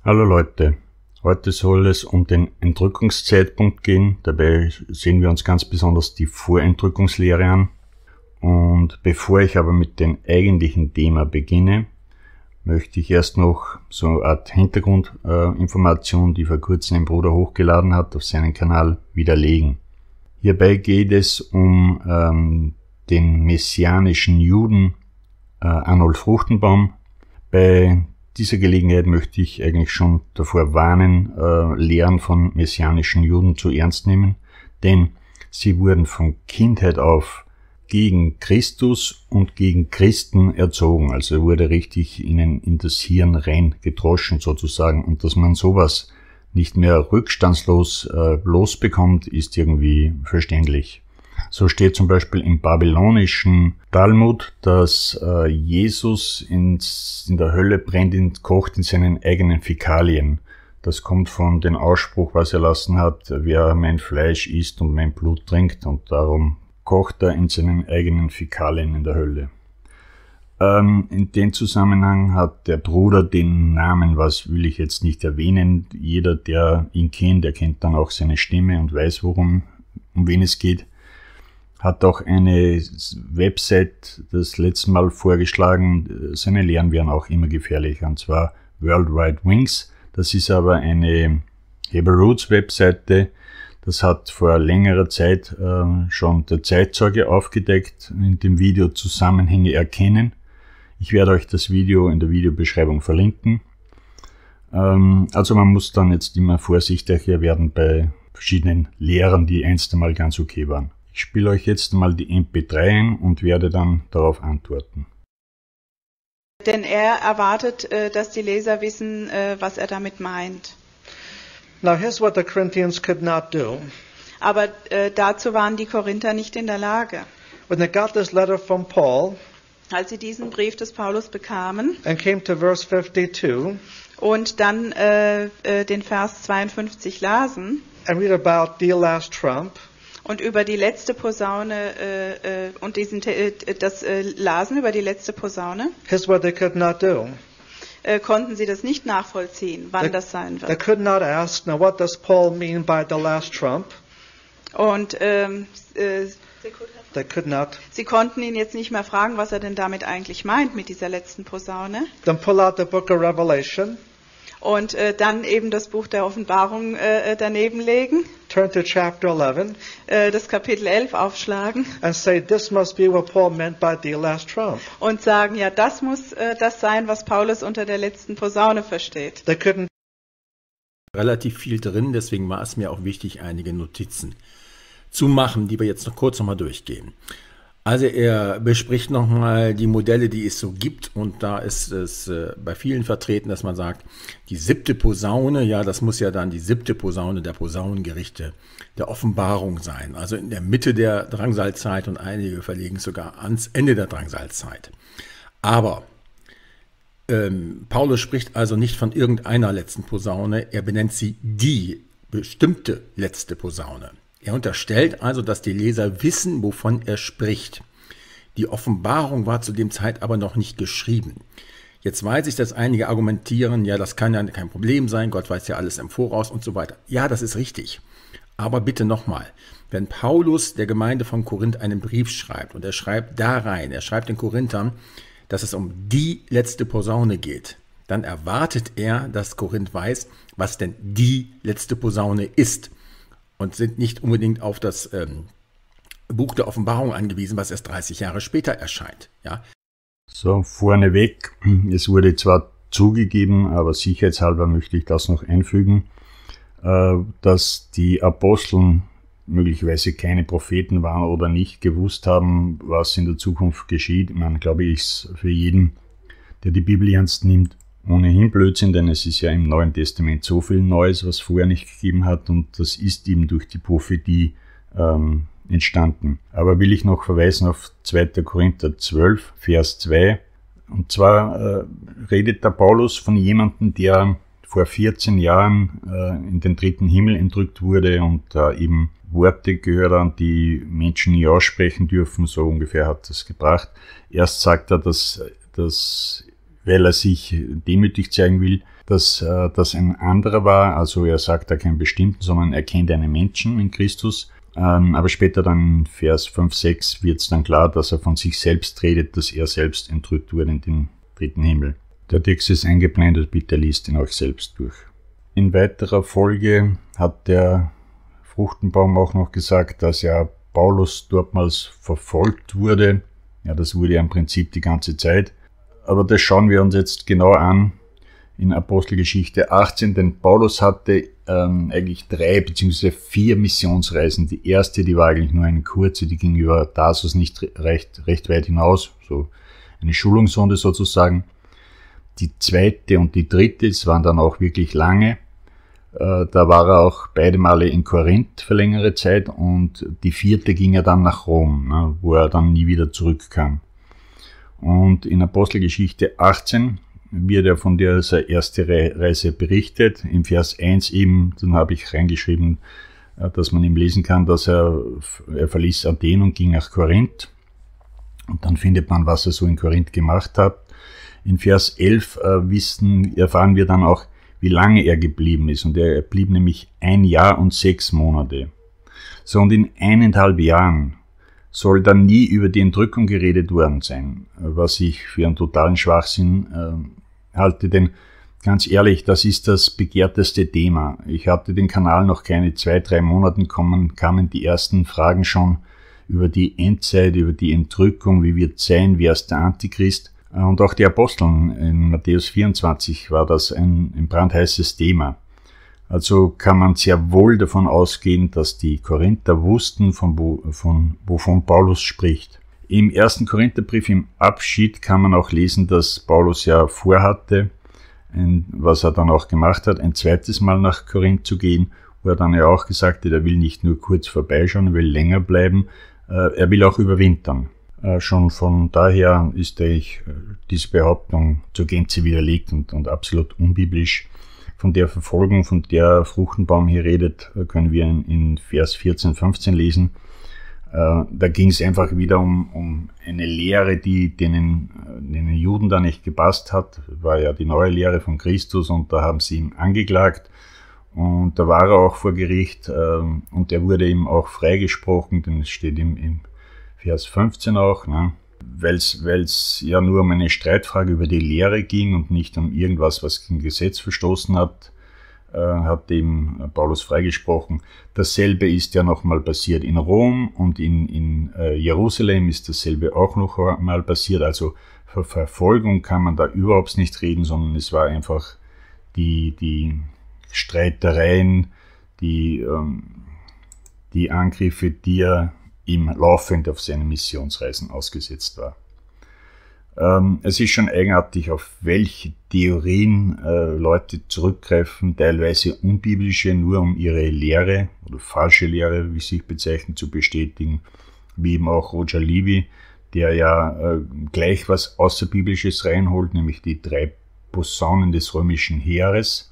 Hallo Leute, heute soll es um den Entrückungszeitpunkt gehen. Dabei sehen wir uns ganz besonders die Vorentrückungslehre an. Und bevor ich aber mit dem eigentlichen Thema beginne, möchte ich erst noch so eine Art Hintergrundinformation, die vor kurzem ein Bruder hochgeladen hat, auf seinen Kanal widerlegen. Hierbei geht es um den messianischen Juden Arnold Fruchtenbaum. Bei dieser Gelegenheit möchte ich eigentlich schon davor warnen, Lehren von messianischen Juden zu ernst nehmen, denn sie wurden von Kindheit auf gegen Christus und gegen Christen erzogen, also wurde richtig ihnen in das Hirn reingedroschen sozusagen, und dass man sowas nicht mehr rückstandslos losbekommt, ist irgendwie verständlich. So steht zum Beispiel im babylonischen Talmud, dass Jesus in der Hölle brennt, kocht in seinen eigenen Fäkalien. Das kommt von dem Ausspruch, was er erlassen hat: Wer mein Fleisch isst und mein Blut trinkt, und darum kocht er in seinen eigenen Fäkalien in der Hölle. In dem Zusammenhang hat der Bruder den Namen, was will ich jetzt nicht erwähnen. Jeder, der ihn kennt, der kennt dann auch seine Stimme und weiß, um wen es geht. Hat auch eine Website das letzte Mal vorgeschlagen. Seine Lehren wären auch immer gefährlicher, und zwar Worldwide Wings. Das ist aber eine Hebrew Roots Webseite. Das hat vor längerer Zeit schon der Zeitzeuge aufgedeckt, in dem Video Zusammenhänge erkennen. Ich werde euch das Video in der Videobeschreibung verlinken. Also man muss dann jetzt immer vorsichtiger werden bei verschiedenen Lehren, die einst einmal ganz okay waren. Ich spiele euch jetzt mal die MP3 ein und werde dann darauf antworten. Denn er erwartet, dass die Leser wissen, was er damit meint. Now here's what the Corinthians could not do. Aber dazu waren die Korinther nicht in der Lage. When they got this letter from Paul Als sie diesen Brief des Paulus bekamen and came to verse 52 und dann den Vers 52 lasen and read about the last trump, und über die letzte Posaune und das lasen über die letzte Posaune, here's what they could not do. konnten sie das nicht nachvollziehen, wann das sein They wird. could not ask, now what does Paul mean by the last trump? Und They could not. sie konnten ihn jetzt nicht mehr fragen, was er denn damit eigentlich meint mit dieser letzten Posaune. Then pull out the book of Revelation, Und dann eben das Buch der Offenbarung daneben legen, turn to chapter 11, das Kapitel 11 aufschlagen and say, this must be what Paul meant by the last trump. und sagen, ja, das muss das sein, was Paulus unter der letzten Posaune versteht. They couldn't. Relativ viel drin, deswegen war es mir auch wichtig, einige Notizen zu machen, die wir jetzt noch kurz nochmal durchgehen. Also er bespricht nochmal die Modelle, die es so gibt, und da ist es bei vielen vertreten, dass man sagt, die 7. Posaune, ja, das muss ja dann die 7. Posaune der Posaunengerichte der Offenbarung sein, also in der Mitte der Drangsalzeit, und einige verlegen es sogar ans Ende der Drangsalzeit. Aber Paulus spricht also nicht von irgendeiner letzten Posaune, er benennt sie die bestimmte letzte Posaune. Er unterstellt also, dass die Leser wissen, wovon er spricht. Die Offenbarung war zu dem Zeit aber noch nicht geschrieben. Jetzt weiß ich, dass einige argumentieren, ja, das kann ja kein Problem sein, Gott weiß ja alles im Voraus und so weiter. Ja, das ist richtig. Aber bitte nochmal, wenn Paulus der Gemeinde von Korinth einen Brief schreibt und er schreibt da rein, er schreibt den Korinthern, dass es um die letzte Posaune geht, dann erwartet er, dass Korinth weiß, was denn die letzte Posaune ist. Und sind nicht unbedingt auf das Buch der Offenbarung angewiesen, was erst 30 Jahre später erscheint. Ja? So, vorneweg, es wurde zwar zugegeben, aber sicherheitshalber möchte ich das noch einfügen, dass die Aposteln möglicherweise keine Propheten waren oder nicht gewusst haben, was in der Zukunft geschieht. Man glaube ich, ist für jeden, der die Bibel ernst nimmt, ohnehin Blödsinn, denn es ist ja im Neuen Testament so viel Neues, was vorher nicht gegeben hat, und das ist eben durch die Prophetie entstanden. Aber will ich noch verweisen auf 2. Korinther 12, Vers 2. Und zwar redet der Paulus von jemandem, der vor 14 Jahren in den 3. Himmel entrückt wurde und eben Worte gehört hat, die Menschen nie aussprechen dürfen, so ungefähr hat das gebracht. Erst sagt er, dass weil er sich demütig zeigen will, dass das ein anderer war. Also er sagt da keinen bestimmten, sondern er kennt einen Menschen in Christus. Aber später dann in Vers 5, 6 wird es dann klar, dass er von sich selbst redet, dass er selbst entrückt wurde in den dritten Himmel. Der Text ist eingeblendet, bitte liest ihn euch selbst durch. In weiterer Folge hat der Fruchtenbaum auch noch gesagt, dass ja Paulus dortmals verfolgt wurde. Ja, das wurde ja im Prinzip die ganze Zeit. Aber das schauen wir uns jetzt genauer an in Apostelgeschichte 18, denn Paulus hatte eigentlich 3 bzw. 4 Missionsreisen. Die erste, die war eigentlich nur eine kurze, die ging über Tarsus nicht recht weit hinaus, so eine Schulungsrunde sozusagen. Die zweite und die dritte, das waren dann auch wirklich lange. Da war er auch beide Male in Korinth für längere Zeit und die vierte ging er dann nach Rom, ne, wo er dann nie wieder zurückkam. Und in Apostelgeschichte 18 wird er von dieser ersten Reise berichtet. Im Vers 1 eben, dann habe ich reingeschrieben, dass man ihm lesen kann, dass er verließ Athen und ging nach Korinth. Und dann findet man, was er so in Korinth gemacht hat. In Vers 11 erfahren wir dann auch, wie lange er geblieben ist. Und er blieb nämlich 1 Jahr und 6 Monate. So, und in 1,5 Jahren soll dann nie über die Entrückung geredet worden sein, was ich für einen totalen Schwachsinn halte, denn ganz ehrlich, das ist das begehrteste Thema. Ich hatte den Kanal noch keine 2-3 Monaten, kamen die ersten Fragen schon über die Endzeit, über die Entrückung, wie wird es sein, wer ist der Antichrist. Und auch die Aposteln in Matthäus 24 war das ein brandheißes Thema. Also kann man sehr wohl davon ausgehen, dass die Korinther wussten, wovon Paulus spricht. Im 1. Korintherbrief im Abschied kann man auch lesen, dass Paulus ja vorhatte, was er dann auch gemacht hat, ein zweites Mal nach Korinth zu gehen, wo er dann ja auch gesagt hat, er will nicht nur kurz vorbeischauen, er will länger bleiben, er will auch überwintern. Schon von daher ist eigentlich diese Behauptung zur Gänze widerlegt und absolut unbiblisch. Von der Verfolgung, von der Fruchtenbaum hier redet, können wir in Vers 14, 15 lesen. Da ging es einfach wieder um eine Lehre, die den Juden da nicht gepasst hat. War ja die neue Lehre von Christus und da haben sie ihn angeklagt. Und da war er auch vor Gericht und er wurde ihm auch freigesprochen, denn es steht im Vers 15 auch, ne? Weil es ja nur um eine Streitfrage über die Lehre ging und nicht um irgendwas, was gegen Gesetz verstoßen hat, hat eben Paulus freigesprochen. Dasselbe ist ja nochmal passiert in Rom und in Jerusalem ist dasselbe auch noch mal passiert. Also für Verfolgung kann man da überhaupt nicht reden, sondern es war einfach die Streitereien, die Angriffe, die er ihm laufend auf seinen Missionsreisen ausgesetzt war. Es ist schon eigenartig, auf welche Theorien Leute zurückgreifen, teilweise unbiblische, nur um ihre Lehre oder falsche Lehre, wie sich bezeichnet, zu bestätigen, wie eben auch Roger Libby, der ja gleich was Außerbiblisches reinholt, nämlich die 3 Posaunen des römischen Heeres,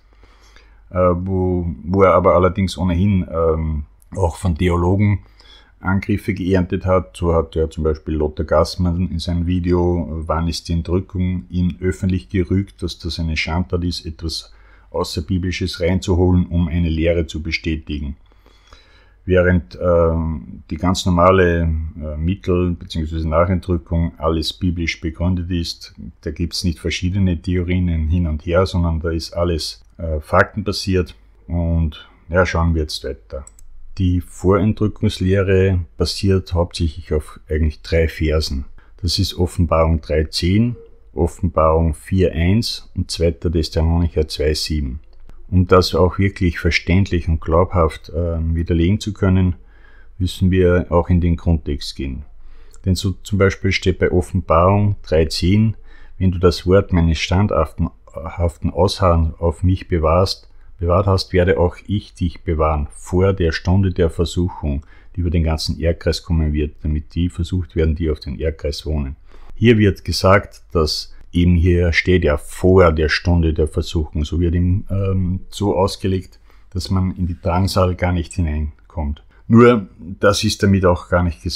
wo er aber allerdings ohnehin auch von Theologen Angriffe geerntet hat. So hat ja zum Beispiel Lothar Gassmann in seinem Video "Wann ist die Entrückung?" ihn öffentlich gerügt, dass das eine Schandtat ist, etwas Außerbiblisches reinzuholen, um eine Lehre zu bestätigen. Während die ganz normale Mittel- bzw. Nachentrückung alles biblisch begründet ist, da gibt es nicht verschiedene Theorien hin und her, sondern da ist alles faktenbasiert. Und ja, schauen wir jetzt weiter. Die Vorentrückungslehre basiert hauptsächlich auf eigentlich 3 Versen. Das ist Offenbarung 3,10, Offenbarung 4,1 und 2. Thessalonicher 2,7. Um das auch wirklich verständlich und glaubhaft widerlegen zu können, müssen wir auch in den Grundtext gehen. Denn so zum Beispiel steht bei Offenbarung 3,10, wenn du das Wort meines standhaften Ausharrens auf mich bewahrt hast, werde auch ich dich bewahren vor der Stunde der Versuchung, die über den ganzen Erdkreis kommen wird, damit die versucht werden, die auf den Erdkreis wohnen. Hier wird gesagt, dass eben hier steht ja vor der Stunde der Versuchung. So wird ihm so ausgelegt, dass man in die Drangsal gar nicht hineinkommt. Nur, das ist damit auch gar nicht gesagt.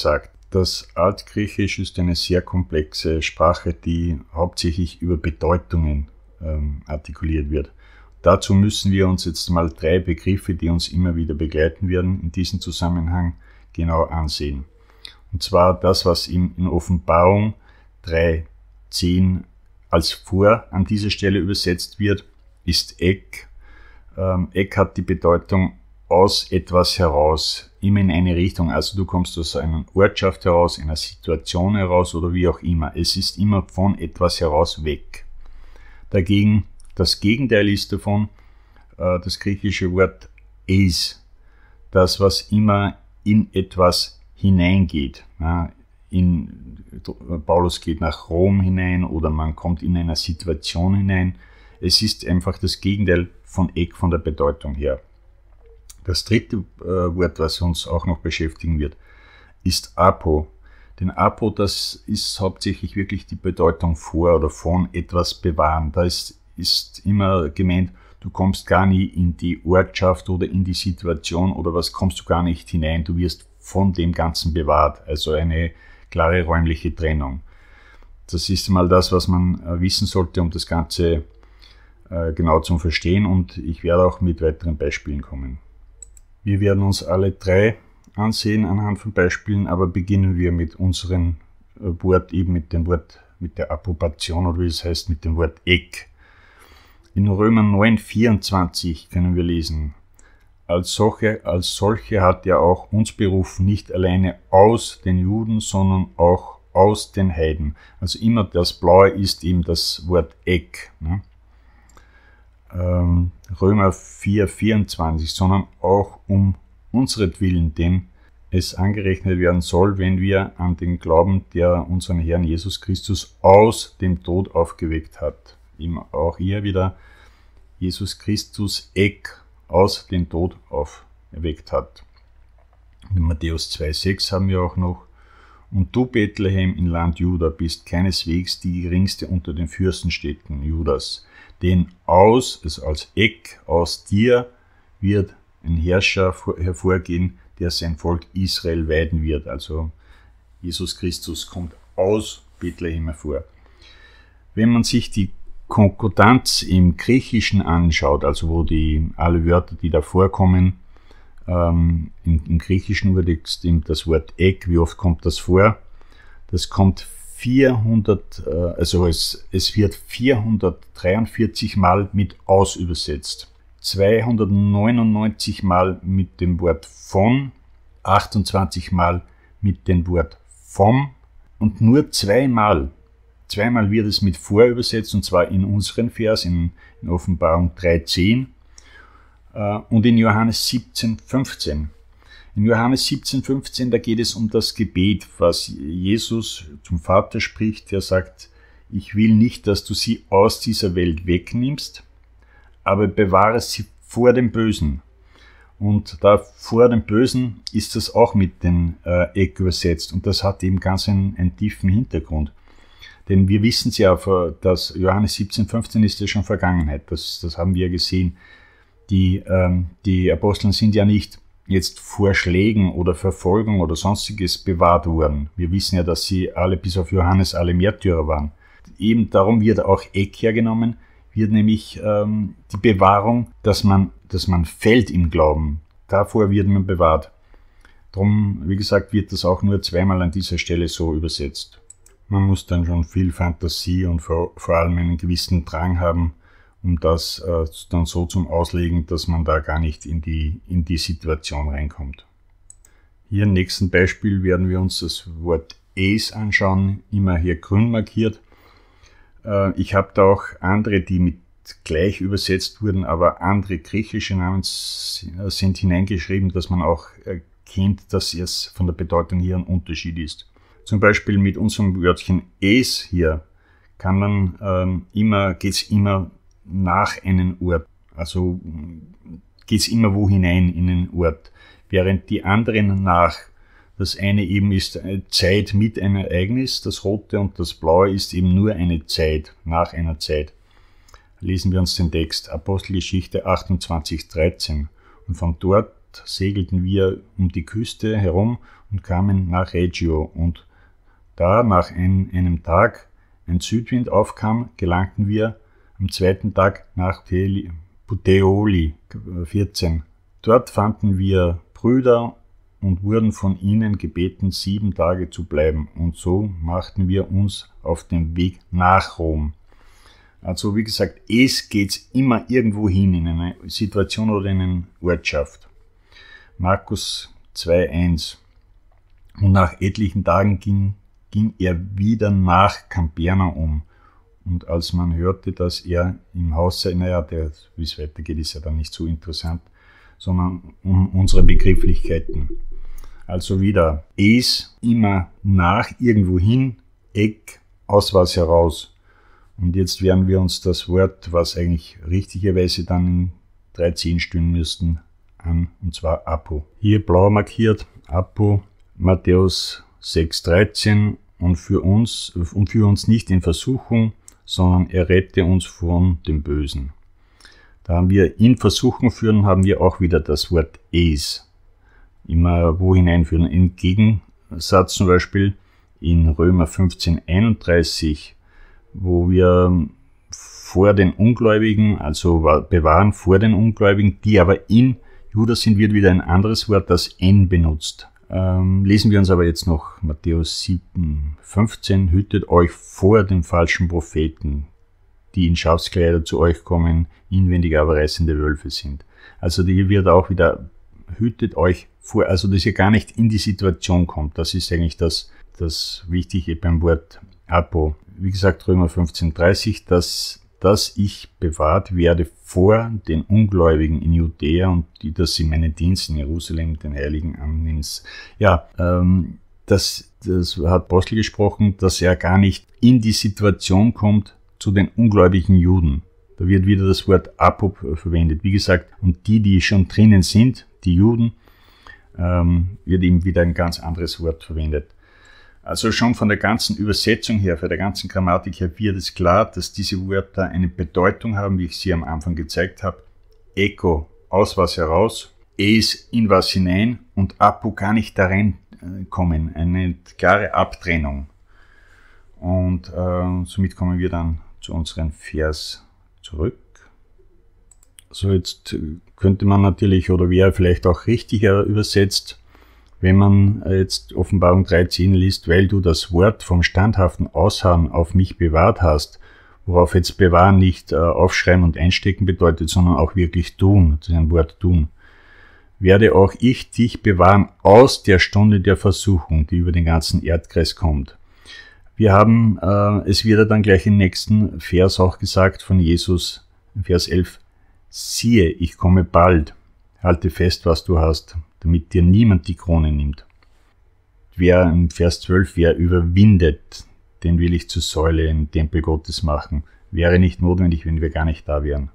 Das Altgriechisch ist eine sehr komplexe Sprache, die hauptsächlich über Bedeutungen artikuliert wird. Dazu müssen wir uns jetzt mal 3 Begriffe, die uns immer wieder begleiten werden, in diesem Zusammenhang genau ansehen. Und zwar das, was in Offenbarung 3,10 als vor an dieser Stelle übersetzt wird, ist Ek. Ek hat die Bedeutung aus etwas heraus, immer in eine Richtung. Also du kommst aus einer Ortschaft heraus, einer Situation heraus oder wie auch immer. Es ist immer von etwas heraus weg. Dagegen, das Gegenteil ist davon, das griechische Wort eis, das was immer in etwas hineingeht. Paulus geht nach Rom hinein oder man kommt in eine Situation hinein. Es ist einfach das Gegenteil von Ek, von der Bedeutung her. Das dritte Wort, was uns auch noch beschäftigen wird, ist Apo. Denn Apo, das ist hauptsächlich wirklich die Bedeutung vor oder von etwas bewahren. Da ist immer gemeint, du kommst gar nie in die Ortschaft oder in die Situation oder was kommst du gar nicht hinein. Du wirst von dem Ganzen bewahrt. Also eine klare räumliche Trennung. Das ist mal das, was man wissen sollte, um das Ganze genau zu verstehen. Und ich werde auch mit weiteren Beispielen kommen. Wir werden uns alle 3 ansehen anhand von Beispielen, aber beginnen wir mit unserem Wort, eben mit dem Wort, mit der Approbation oder wie es heißt, mit dem Wort Ek. In Römer 9,24 können wir lesen, als solche hat er auch uns berufen, nicht alleine aus den Juden, sondern auch aus den Heiden. Also immer das Blaue ist eben das Wort Ek. Ne? Römer 4,24, sondern auch um unseretwillen, denn es angerechnet werden soll, wenn wir an den Glauben, der unseren Herrn Jesus Christus aus dem Tod aufgeweckt hat. Auch hier wieder Jesus Christus Ek aus dem Tod auferweckt hat. In Matthäus 2,6 haben wir auch noch, und du, Bethlehem, im Land Juda, bist keineswegs die geringste unter den Fürstenstädten Judas. Denn also als Ek, aus dir wird ein Herrscher hervorgehen, der sein Volk Israel weiden wird. Also Jesus Christus kommt aus Bethlehem hervor. Wenn man sich die Konkordanz im Griechischen anschaut, also wo alle Wörter, die da vorkommen, im griechischen Urtext das Wort Ek, wie oft kommt das vor? Das kommt 400, also es wird 443 Mal mit aus übersetzt, 299 Mal mit dem Wort von, 28 Mal mit dem Wort vom und nur zweimal wird es mit vor übersetzt, und zwar in unseren Vers, in Offenbarung 3,10 und in Johannes 17,15. In Johannes 17,15, da geht es um das Gebet, was Jesus zum Vater spricht. Er sagt, ich will nicht, dass du sie aus dieser Welt wegnimmst, aber bewahre sie vor dem Bösen. Und da vor dem Bösen ist das auch mit den Ek übersetzt. Und das hat eben ganz einen tiefen Hintergrund. Denn wir wissen es ja, dass Johannes 17,15 ist ja schon Vergangenheit. Das haben wir gesehen. Die Aposteln sind ja nicht jetzt vor Schlägen oder Verfolgung oder sonstiges bewahrt worden. Wir wissen ja, dass sie alle, bis auf Johannes, alle Märtyrer waren. Eben darum wird auch Ek hergenommen, wird nämlich die Bewahrung, dass man fällt im Glauben. Davor wird man bewahrt. Darum, wie gesagt, wird das auch nur zweimal an dieser Stelle so übersetzt. Man muss dann schon viel Fantasie und vor allem einen gewissen Drang haben, um das dann so zum Auslegen, dass man da gar nicht in die Situation reinkommt. Hier im nächsten Beispiel werden wir uns das Wort eis anschauen, immer hier grün markiert. Ich habe da auch andere, die mit gleich übersetzt wurden, aber andere griechische Namen sind hineingeschrieben, dass man auch erkennt, dass es von der Bedeutung hier ein Unterschied ist. Zum Beispiel mit unserem Wörtchen es hier kann man geht's immer nach einem Ort, also geht's immer wo hinein in einen Ort, während die anderen nach. Das eine eben ist eine Zeit mit einem Ereignis, das rote, und das blaue ist eben nur eine Zeit, nach einer Zeit. Lesen wir uns den Text, Apostelgeschichte 28,13. Und von dort Nacht segelten wir um die Küste herum und kamen nach Reggio, und da nach einem Tag ein Südwind aufkam, gelangten wir am zweiten Tag nach Puteoli 14. Dort fanden wir Brüder und wurden von ihnen gebeten, 7 Tage zu bleiben, und so machten wir uns auf den Weg nach Rom. Also wie gesagt, es geht immer irgendwo hin, in eine Situation oder in eine Ortschaft. Markus 2,1. Und nach etlichen Tagen ging er wieder nach Capernaum. Und als man hörte, dass er im Haus sei, wie es weitergeht, ist ja dann nicht so interessant, sondern um unsere Begrifflichkeiten. Also wieder es, immer nach, irgendwo hin, Eck, aus was heraus. Und jetzt werden wir uns das Wort, was eigentlich richtigerweise dann in 3.10 stehen müssten, an, und zwar Apo. Hier blau markiert, Apo, Matthäus 6,13, und für uns nicht in Versuchung, sondern errette uns von dem Bösen. Da haben wir in Versuchung führen, haben wir auch wieder das Wort es. Immer wo hineinführen. Im Gegensatz zum Beispiel in Römer 15,31, wo wir vor den Ungläubigen, also bewahren vor den Ungläubigen, die aber in Judas sind, wird wieder ein anderes Wort, das N benutzt. Lesen wir uns aber jetzt noch Matthäus 7,15, hütet euch vor den falschen Propheten, die in Schafskleider zu euch kommen, inwendig aber reißende Wölfe sind. Also hier wird auch wieder, hütet euch vor, also dass ihr gar nicht in die Situation kommt. Das ist eigentlich das Wichtige beim Wort Apo. Wie gesagt, Römer 15,30, dass ich bewahrt werde vor den Ungläubigen in Judäa und die das in meinen Dienst in Jerusalem den Heiligen annimmt. Ja, das hat Apostel gesprochen, dass er gar nicht in die Situation kommt zu den ungläubigen Juden. Da wird wieder das Wort Apo verwendet. Wie gesagt, und die schon drinnen sind, die Juden, wird eben wieder ein ganz anderes Wort verwendet. Also schon von der ganzen Übersetzung her, von der ganzen Grammatik her wird es klar, dass diese Wörter eine Bedeutung haben, wie ich sie am Anfang gezeigt habe. Echo, aus was heraus, es in was hinein und Apo gar nicht darin kommen. Eine klare Abtrennung. Und somit kommen wir dann zu unserem Vers zurück. So, jetzt könnte man natürlich, oder wäre vielleicht auch richtiger übersetzt, wenn man jetzt Offenbarung 3,10 liest, weil du das Wort vom standhaften Ausharren auf mich bewahrt hast, worauf jetzt bewahren nicht aufschreiben und einstecken bedeutet, sondern auch wirklich tun, das ist ein Wort tun, werde auch ich dich bewahren aus der Stunde der Versuchung, die über den ganzen Erdkreis kommt. Wir haben, es wird dann gleich im nächsten Vers auch gesagt von Jesus, Vers 11, siehe, ich komme bald, halte fest, was du hast, damit dir niemand die Krone nimmt. Wer im Vers 12, wer überwindet, den will ich zur Säule im Tempel Gottes machen. Wäre nicht notwendig, wenn wir gar nicht da wären.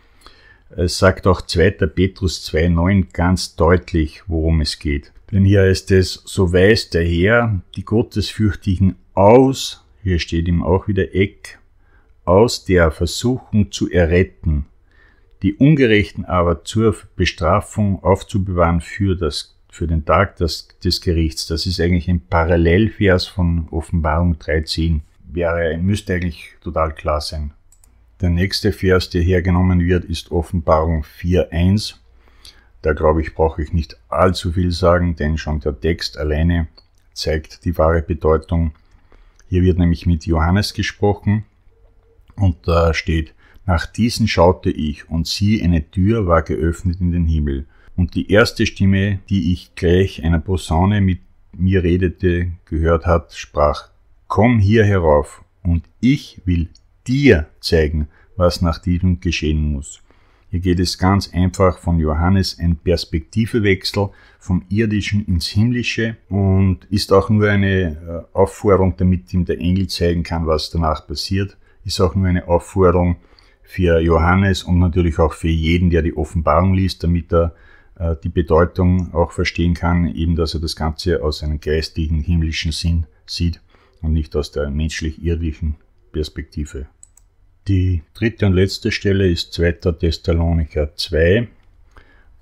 Es sagt auch 2. Petrus 2,9 ganz deutlich, worum es geht. Denn hier heißt es, so weist der Herr die Gottesfürchtigen aus, hier steht ihm auch wieder Eck, aus der Versuchung zu erretten, die Ungerechten aber zur Bestrafung aufzubewahren für den Tag des Gerichts. Das ist eigentlich ein Parallelvers von Offenbarung 3,10. Müsste eigentlich total klar sein. Der nächste Vers, der hergenommen wird, ist Offenbarung 4,1. Da glaube ich, brauche ich nicht allzu viel sagen, denn schon der Text alleine zeigt die wahre Bedeutung. Hier wird nämlich mit Johannes gesprochen und da steht, nach diesen schaute ich, und siehe, eine Tür war geöffnet in den Himmel. Und die erste Stimme, die ich gleich einer Posaune mit mir redete, gehört hat, sprach, komm hier herauf, und ich will dir zeigen, was nach diesem geschehen muss. Hier geht es ganz einfach von Johannes ein Perspektivewechsel vom Irdischen ins Himmlische und ist auch nur eine Aufforderung, damit ihm der Engel zeigen kann, was danach passiert, ist auch nur eine Aufforderung für Johannes und natürlich auch für jeden, der die Offenbarung liest, damit er die Bedeutung auch verstehen kann, eben dass er das Ganze aus einem geistigen, himmlischen Sinn sieht und nicht aus der menschlich-irdischen Perspektive. Die dritte und letzte Stelle ist 2. Thessalonicher 2,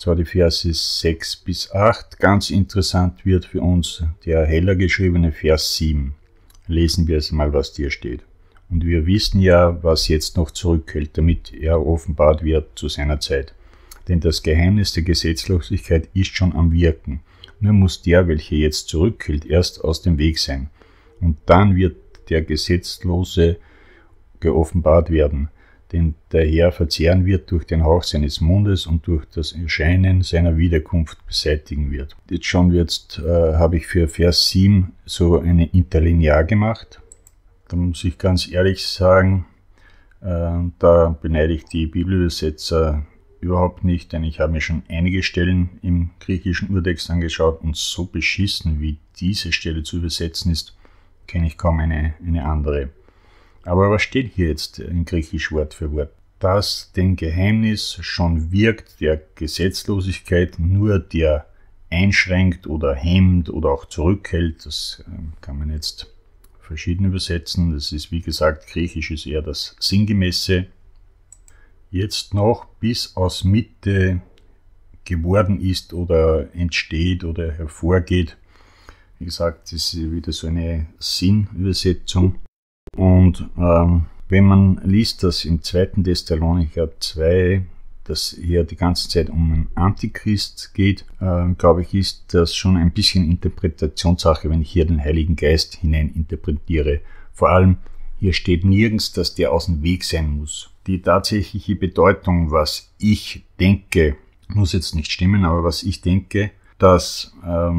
zwar die Verse 6 bis 8. Ganz interessant wird für uns der heller geschriebene Vers 7. Lesen wir es mal, was hier steht. Und wir wissen ja, was jetzt noch zurückhält, damit er offenbart wird zu seiner Zeit. Denn das Geheimnis der Gesetzlosigkeit ist schon am Wirken. Nur muss der, welcher jetzt zurückhält, erst aus dem Weg sein. Und dann wird der Gesetzlose geoffenbart werden, den der Herr verzehren wird durch den Hauch seines Mundes und durch das Erscheinen seiner Wiederkunft beseitigen wird. Jetzt schon habe ich für Vers 7 so eine Interlinear gemacht. Da muss ich ganz ehrlich sagen, da beneide ich die Bibelübersetzer überhaupt nicht, denn ich habe mir schon einige Stellen im griechischen Urtext angeschaut und so beschissen wie diese Stelle zu übersetzen ist, kenne ich kaum eine andere. Aber was steht hier jetzt in Griechisch Wort für Wort? Dass den Geheimnis schon wirkt der Gesetzlosigkeit, nur der einschränkt oder hemmt oder auch zurückhält, das kann man jetzt verschieden übersetzen. Das ist, wie gesagt, Griechisch ist eher das Sinngemäße. Jetzt noch bis aus Mitte geworden ist oder entsteht oder hervorgeht. Wie gesagt, das ist wieder so eine Sinnübersetzung. Und wenn man liest, dass im 2. Thessalonicher 2, dass hier die ganze Zeit um einen Antichrist geht, glaube ich, ist das schon ein bisschen Interpretationssache, wenn ich hier den Heiligen Geist hinein interpretiere. Vor allem, hier steht nirgends, dass der aus dem Weg sein muss. Die tatsächliche Bedeutung, was ich denke, muss jetzt nicht stimmen, aber was ich denke, dass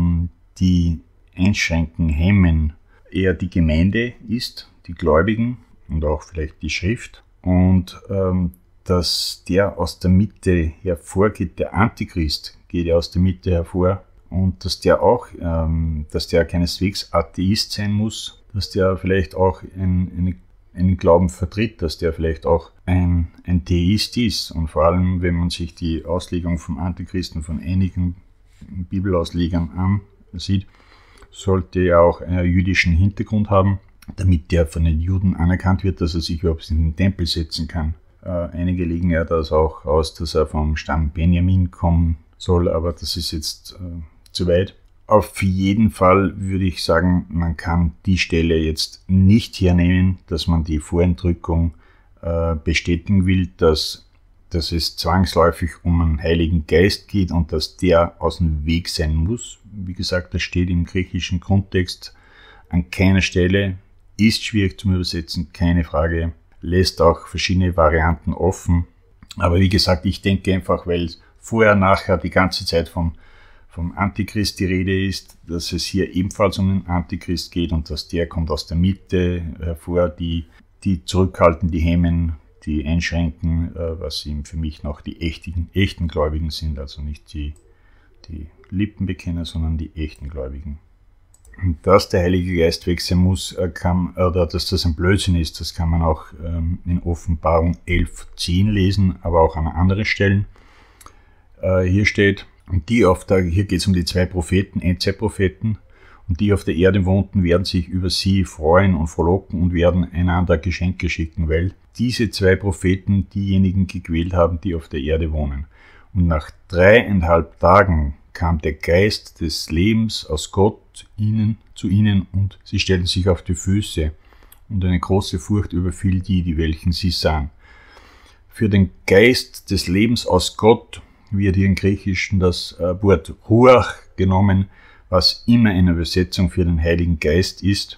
die Einschränken, Hemmen eher die Gemeinde ist, die Gläubigen und auch vielleicht die Schrift, und dass der aus der Mitte hervorgeht, der Antichrist geht ja aus der Mitte hervor, und dass der auch, dass der keineswegs Atheist sein muss, dass der vielleicht auch einen Glauben vertritt, dass der vielleicht auch ein Theist ist. Und vor allem, wenn man sich die Auslegung vom Antichristen von einigen Bibelauslegern ansieht, sollte er auch einen jüdischen Hintergrund haben, damit der von den Juden anerkannt wird, dass er sich überhaupt in den Tempel setzen kann. Einige legen ja das auch aus, dass er vom Stamm Benjamin kommen soll, aber das ist jetzt zu weit. Auf jeden Fall würde ich sagen, man kann die Stelle jetzt nicht hernehmen, dass man die Vorentrückung bestätigen will, dass es zwangsläufig um einen Heiligen Geist geht und dass der aus dem Weg sein muss. Wie gesagt, das steht im griechischen Kontext an keiner Stelle, ist schwierig zum Übersetzen, keine Frage, lässt auch verschiedene Varianten offen. Aber wie gesagt, ich denke einfach, weil vorher, nachher die ganze Zeit vom Antichrist die Rede ist, dass es hier ebenfalls um den Antichrist geht und dass der kommt aus der Mitte hervor, die zurückhalten, die hemmen, die einschränken, was eben für mich noch die echten Gläubigen sind, also nicht die Lippenbekenner, sondern die echten Gläubigen. Und dass der Heilige Geist weg sein muss, oder dass das ein Blödsinn ist, das kann man auch in Offenbarung 11,10 lesen, aber auch an anderen Stellen. Hier steht, hier geht es um die 2 Propheten, Endzeitpropheten, und die auf der Erde wohnten, werden sich über sie freuen und frohlocken und werden einander Geschenke schicken, weil diese 2 Propheten diejenigen gequält haben, die auf der Erde wohnen. Und nach 3,5 Tagen kam der Geist des Lebens aus Gott zu ihnen und sie stellten sich auf die Füße, und eine große Furcht überfiel die welchen sie sahen. Für den Geist des Lebens aus Gott wird hier im Griechischen das Wort Ruach genommen, was immer eine Übersetzung für den Heiligen Geist ist.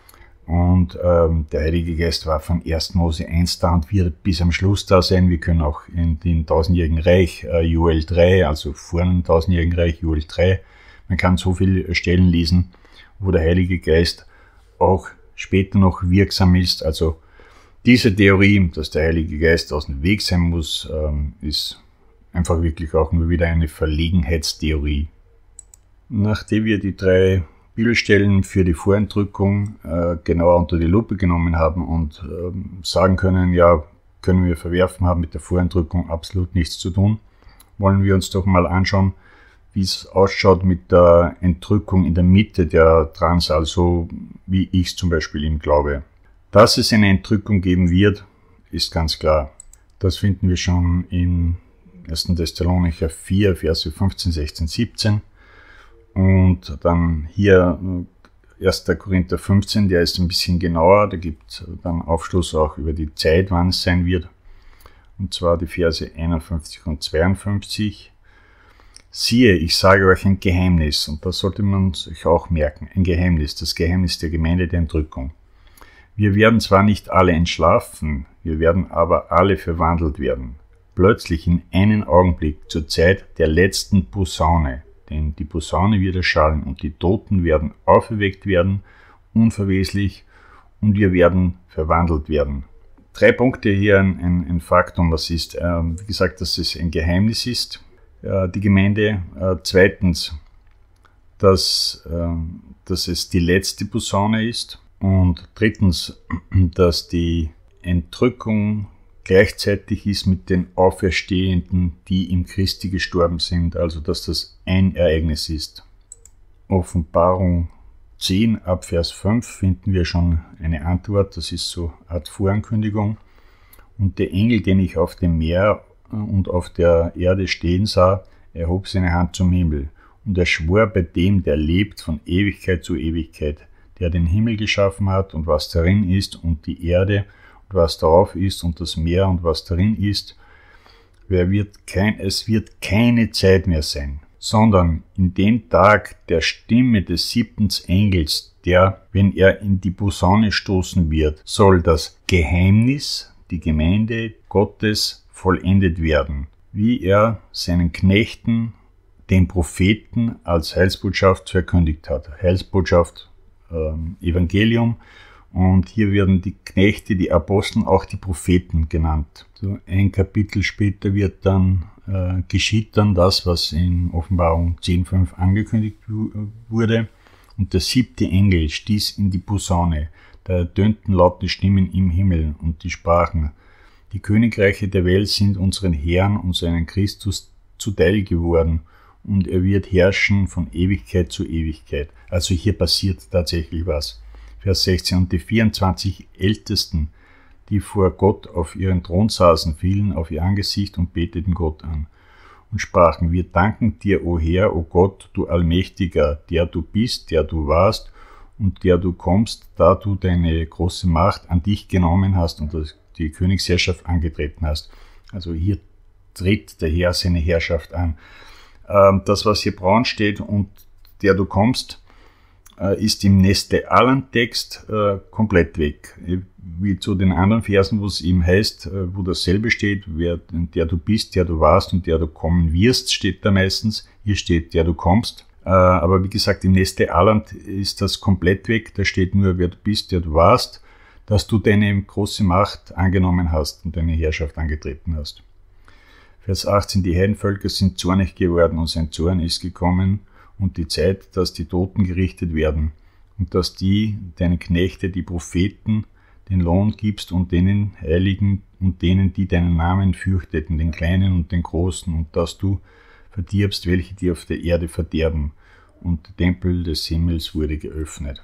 Und der Heilige Geist war von 1. Mose 1 da und wird bis am Schluss da sein. Wir können auch in den 1000-jährigen Reich, Joel 3, also vor dem 1000-jährigen Reich, Joel 3, man kann so viele Stellen lesen, wo der Heilige Geist auch später noch wirksam ist. Also diese Theorie, dass der Heilige Geist aus dem Weg sein muss, ist einfach wirklich auch nur wieder eine Verlegenheitstheorie. Nachdem wir die 3 Bibelstellen für die Vorentrückung genauer unter die Lupe genommen haben und sagen können, ja, können wir verwerfen, haben mit der Vorentrückung absolut nichts zu tun, wollen wir uns doch mal anschauen, wie es ausschaut mit der Entrückung in der Mitte der Drangsal, so wie ich es zum Beispiel ihm glaube. Dass es eine Entrückung geben wird, ist ganz klar. Das finden wir schon in 1. Thessalonicher 4, Verse 15, 16, 17. Und dann hier 1. Korinther 15, der ist ein bisschen genauer, da gibt es dann Aufschluss auch über die Zeit, wann es sein wird. Und zwar die Verse 51 und 52. Siehe, ich sage euch ein Geheimnis, und das sollte man sich auch merken, ein Geheimnis, das Geheimnis der Gemeinde der Entrückung. Wir werden zwar nicht alle entschlafen, wir werden aber alle verwandelt werden. Plötzlich in einen Augenblick zur Zeit der letzten Posaune. Denn die Posaune wird erschallen und die Toten werden auferweckt werden, unverweslich, und wir werden verwandelt werden. 3 Punkte hier, ein Faktum, was ist, wie gesagt, dass es ein Geheimnis ist, die Gemeinde. Zweitens, dass es die letzte Posaune ist. Und drittens, dass die Entrückung gleichzeitig ist mit den Auferstehenden, die im Christi gestorben sind, also dass das ein Ereignis ist. Offenbarung 10 ab Vers 5 finden wir schon eine Antwort, das ist so eine Art Vorankündigung. Und der Engel, den ich auf dem Meer und auf der Erde stehen sah, erhob seine Hand zum Himmel, und er schwor bei dem, der lebt von Ewigkeit zu Ewigkeit, der den Himmel geschaffen hat und was darin ist, und die Erde und was darauf ist, und das Meer und was darin ist. Es wird keine Zeit mehr sein, sondern in dem Tag der Stimme des 7. Engels, der, wenn er in die Posaune stoßen wird, soll das Geheimnis, die Gemeinde Gottes, vollendet werden, wie er seinen Knechten, den Propheten, als Heilsbotschaft verkündigt hat. Heilsbotschaft, Evangelium. Und hier werden die Knechte, die Apostel, auch die Propheten genannt. So ein Kapitel später wird dann geschieht dann das, was in Offenbarung 10,5 angekündigt wurde. Und der 7. Engel stieß in die Posaune. Da ertönten laute Stimmen im Himmel, und die sprachen: Die Königreiche der Welt sind unseren Herrn und seinen Christus zuteil geworden, und er wird herrschen von Ewigkeit zu Ewigkeit. Also hier passiert tatsächlich was. Vers 16. Und die 24 Ältesten, die vor Gott auf ihren Thron saßen, fielen auf ihr Angesicht und beteten Gott an und sprachen: Wir danken dir, o Herr, o Gott, du Allmächtiger, der du bist, der du warst und der du kommst, da du deine große Macht an dich genommen hast und die Königsherrschaft angetreten hast. Also hier tritt der Herr seine Herrschaft an. Das, was hier braun steht, und der du kommst, ist im Neste Allen-Text komplett weg. Wie zu den anderen Versen, wo es eben heißt, wo dasselbe steht, der du bist, der du warst und der du kommen wirst, steht da meistens. Hier steht, der du kommst. Aber wie gesagt, im Neste Allen ist das komplett weg. Da steht nur, wer du bist, der du warst, dass du deine große Macht angenommen hast und deine Herrschaft angetreten hast. Vers 18, die Heidenvölker sind zornig geworden und sein Zorn ist gekommen, und die Zeit, dass die Toten gerichtet werden, und dass deine Knechte, die Propheten, den Lohn gibst, und denen Heiligen und denen, die deinen Namen fürchteten, den Kleinen und den Großen, und dass du verdirbst, welche die auf der Erde verderben, und der Tempel des Himmels wurde geöffnet.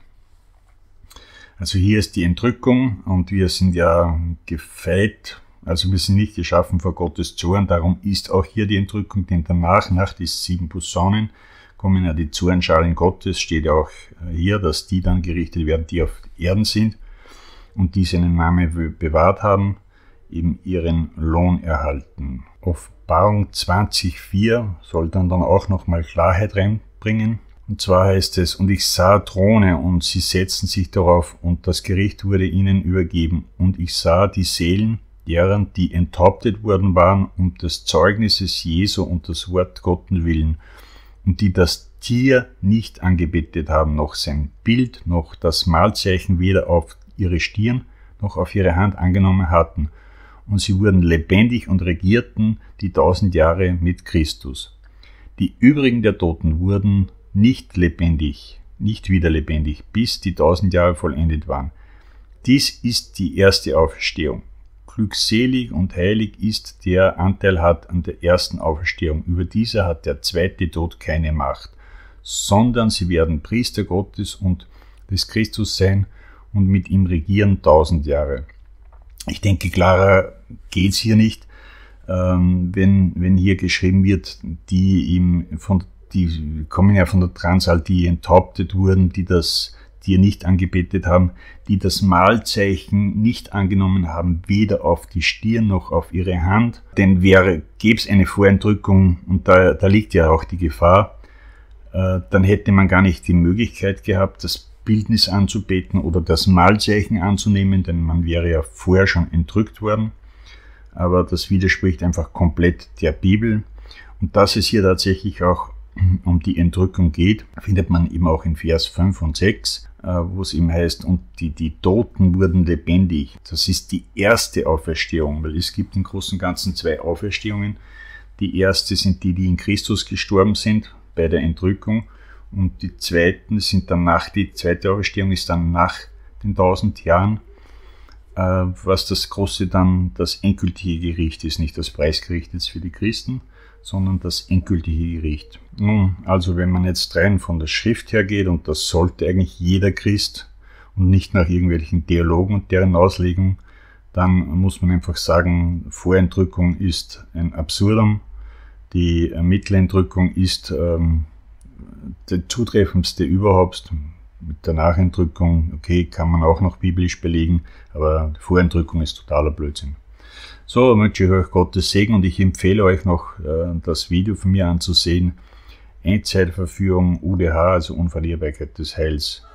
Also hier ist die Entrückung, und wir sind ja gefeit, also wir sind nicht geschaffen vor Gottes Zorn, darum ist auch hier die Entrückung, denn danach, nach die 7 Posaunen, kommen ja die Zornschalen Gottes, steht ja auch hier, dass die dann gerichtet werden, die auf Erden sind und die seinen Namen bewahrt haben, eben ihren Lohn erhalten. Offenbarung 20,4 soll dann auch nochmal Klarheit reinbringen. Und zwar heißt es: Und ich sah Throne, und sie setzten sich darauf, und das Gericht wurde ihnen übergeben. Und ich sah die Seelen deren, die enthauptet worden waren, um des Zeugnisses Jesu und das Wort Gottes willen, und die das Tier nicht angebetet haben, noch sein Bild, noch das Mahlzeichen weder auf ihre Stirn noch auf ihre Hand angenommen hatten. Und sie wurden lebendig und regierten die 1000 Jahre mit Christus. Die übrigen der Toten wurden nicht wieder lebendig, bis die 1000 Jahre vollendet waren. Dies ist die erste Auferstehung. Glückselig und heilig ist, der Anteil hat an der ersten Auferstehung. Über diese hat der zweite Tod keine Macht, sondern sie werden Priester Gottes und des Christus sein und mit ihm regieren 1000 Jahre. Ich denke, klarer geht's hier nicht. wenn hier geschrieben wird, die kommen ja von der Drangsal, die enthauptet wurden, die das Tier nicht angebetet haben, die das Mahlzeichen nicht angenommen haben, weder auf die Stirn noch auf ihre Hand. Denn gäbe es eine Vorentrückung, und da liegt ja auch die Gefahr, dann hätte man gar nicht die Möglichkeit gehabt, das Bildnis anzubeten oder das Mahlzeichen anzunehmen, denn man wäre ja vorher schon entrückt worden. Aber das widerspricht einfach komplett der Bibel. Und dass es hier tatsächlich auch um die Entrückung geht, findet man eben auch in Vers 5 und 6, wo es eben heißt, und die Toten wurden lebendig. Das ist die erste Auferstehung, weil es gibt im Großen und Ganzen 2 Auferstehungen. Die erste sind die in Christus gestorben sind bei der Entrückung, und die zweite Auferstehung ist dann nach den 1000 Jahren, was das große dann das endgültige Gericht ist, nicht das Preisgericht jetzt für die Christen, sondern das endgültige Gericht. Nun, also wenn man jetzt rein von der Schrift her geht, und das sollte eigentlich jeder Christ und nicht nach irgendwelchen Theologen und deren Auslegung, dann muss man einfach sagen, Vorentrückung ist ein Absurdum. Die Mittelentrückung ist der zutreffendste überhaupt. Mit der Nachentrückung, okay, kann man auch noch biblisch belegen, aber die Vorentrückung ist totaler Blödsinn. So wünsche ich euch Gottes Segen, und ich empfehle euch noch, das Video von mir anzusehen. Endzeitverführung, UDH, also Unverlierbarkeit des Heils.